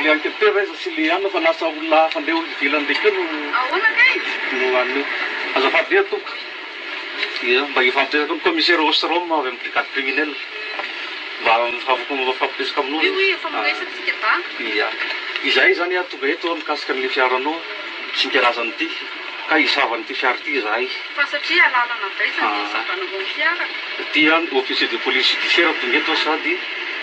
le enquêteur reza sy le ano fa lasa olona hafa andeha ivelany ndraiky eo no anio azafady le toka ia mba ifampiresaka ny commissaire Ostrom avy amin'ny brigade criminelle mba mifampiresaka aminao ia izay zany a tonga eto mikasika an'le fiaranao sy nikarazany ity ka hisavan'ity fiara ity zahay fa satria lalana baisany savanao fiara dia officier de police judiciaire tonga eto sady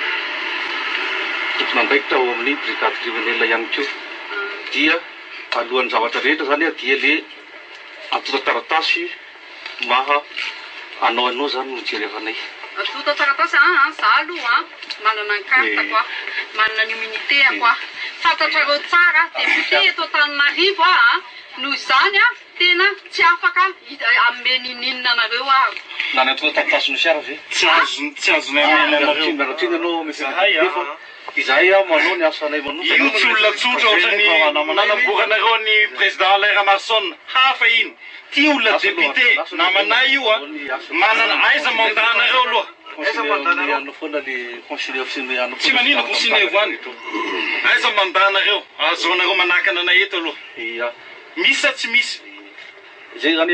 tokony andraikitra ao amin'ny brigade criminelle ihany koa dia alohan'ny zavatra rehetra zany a dia le atota taratasy maha anao zany no jerevanay atota taratasy za aloha manana ny carte koa manana ny immunité koa fantatrareo tsara député eto Antananarivo noho izany tena tsy afaka ameninina anareo nany atota taratasy no fiara ve tsy azonay miaratriny anao misahay izahay manao ny asanay manao io tsy olona tsotra ohatrany nanamboranareo ny président Alain Ramasson hafa iny ty olona député namanay io manana aiza mandanareo aloha foana le conseiller officier tsy manino conseiller voany aiza mandanareo azonareo manakana anay eto aloha ia misy sa tsy misy zay zany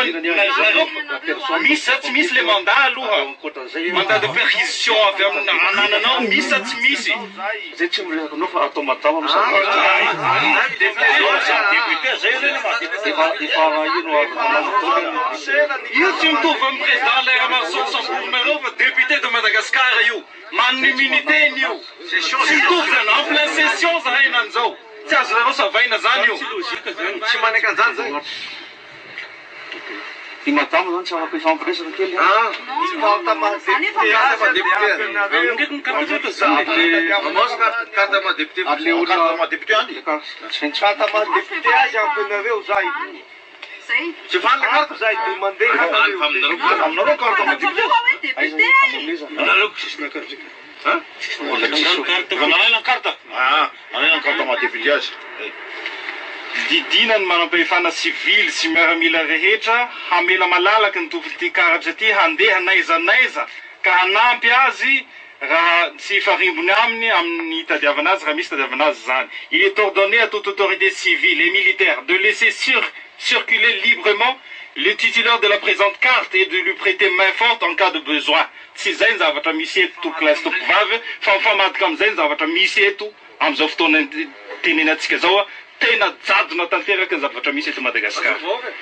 misy sa tsy misy le mandat aloha mandat de perquisition avy amin'ny anananao misy sa tsy misy zay tsy miresaka anao fa atao madama io tsy mitovy amin'ny président Alain Ramasson samborinareo fa député de Madagascar io manana immunité io tsy mitovy zany en plein session zahay nan'izao tsy azonareo savaina zany io tsy manaiky an'izany zany i madame zany tsy afaka ifampiresaka kely Tsy fanla carte zay dia mandeha aminareo carte anareo sisina carte anarena carte anarena carte madéputé azy didina ny manam-pahefana civil sy miaramila rehetra hamela malalaka ny tovyty karatra ty handeha naizanaiza ka hanampy azy raha tsy farimbony aminy amin'ny tadiavana azy raha misy tadiavana azy zany. Il est ordonné à toute autorité civile et militaire de laisser circuler librement le titulaire de la présente carte et de lui prêter main forte en cas de besoin. Tsy zay ny zavatra misy eto tokolazy tokovavy fa mifamadika am'izay ny zavatra misy eto am'izao fotoana tenenantsika zao tena jadona tanteraka ny zavatra misy eto Madagasikara.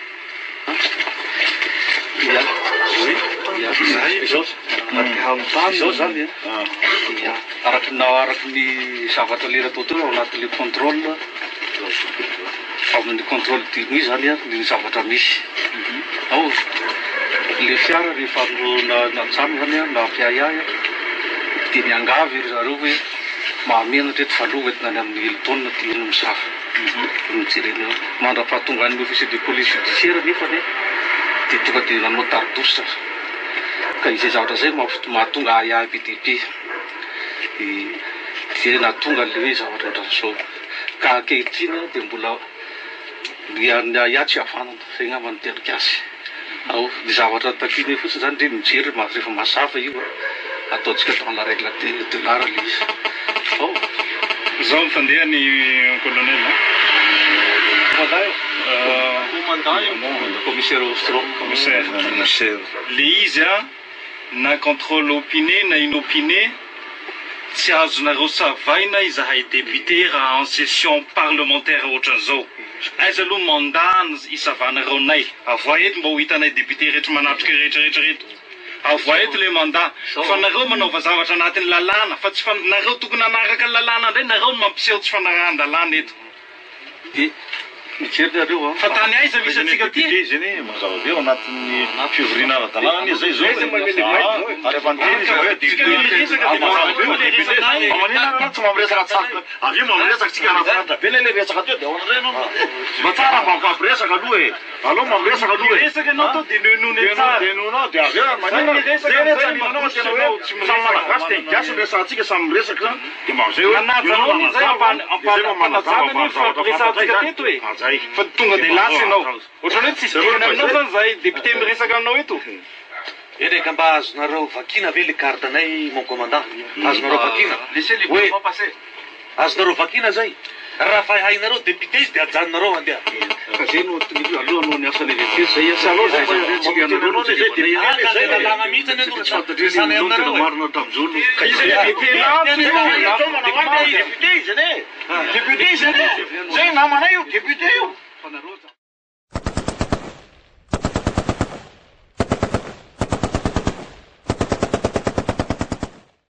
Izao zany araky ny zavatra lera totoy ao anatin'le contrôle amin'ny contrôle dimy zany ny zavatra misy ao le fiara rehefa natsamy zany na mpiahiahy dia niangavy ry zareo hoe mahamenatra eto faloha entina any amin'ny elotona ty eno misafa mijerena mandra-pahatonga ny officier de police judiciaire nefa dia tonga dia nanao tardositra ka izay zavatra zay mahatonga ahiahy BDP dia natonga le hoe zavatra ohatran'izao ka ankehitriny dia mbola ny ahiahy tsy havanana zay ngamba ny tena gasy ao ny zavatra takiny fotsiny zany ndre mijery rehefa masafa io ataontsika dans la règle de l'art le izy ao zao mifandeha ny colonel commissaire Ostrom commissaire le izy na contrôle opiné na inopiné tsy azonareo savaina izahay député raha en session parlementaire ohatran'izao aiza aloha mandany isavanareo nay avoa eto mba ho hitanay député rehetra manatrika rehetrarehetra reto avoa eto le mandat fa nareo manaova zavatra anatin'ny lalàna fa tsy nareo tokony anaraka ny lalàna ndray nareo no mampiseho tsy fanarahan-dalàna eto mijery nareo fa tany aiza misy atsika ty zany mazava be ao anatin'ny fivoriana ara-dalàna zay zao tsy mamiresaka tsara avy io mamiresaka tsika raha be le resaka teo dia aonareno mba tsara mba mampiresaka aloha e aloha mamiresaka aloha resaka anao to dia noenone tsara denonao dia avy samy malagasy dia gasy resakantsika samy miresaka dia mamzay zay fa tonga dia lasa ianao ohatrany hoe tsisy teny aminao zany zay député miresaka aminao eto ereka mba azonareo vakina ve le carte anay mon commandant azonareo vakina laissez librement passer azonareo vakina zay raha fa hainareo député izy de ajanonareo andeha ka zay no aloha no ny asany VT zay asa aloha zay tsika anareo no zay lalàna mihitsy ny fantatrisany anareo marina tamizolo député izy ne député izy zay namana io député io